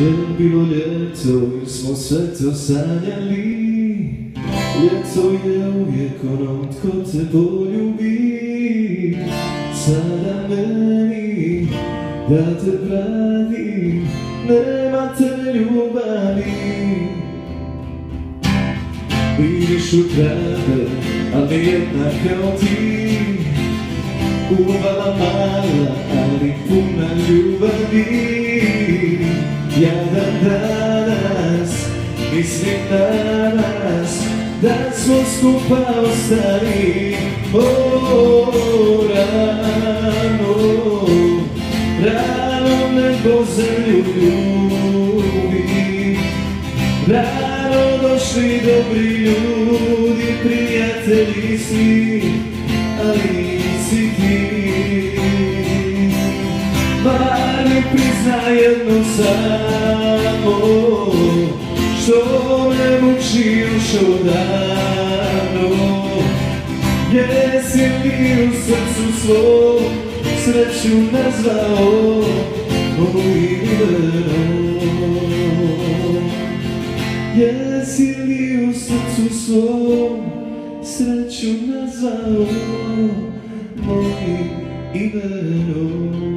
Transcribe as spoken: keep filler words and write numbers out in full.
Je bilo ljeto jer smo sve to sanjali. Ljeto je uvijek onom tko te poljubi. Sada meni da te branim, nema te ljubavi. Vidiš u trabe, ali jednak kao ti. Uvala mala, ali puna ljubavi. Ja dan danas, mislim na nas, da smo skupa ostali. O, rano, rano nebo zemlju ljubi. Rano došli dobri ljudi, prijatelji svi, ali si ti. Bar mi priznaj jedno samo, što me muči još odavno. Jesi li u srcu svom sreću nazvao mojim imenom? Jesi li u srcu svom sreću nazvao mojim imenom?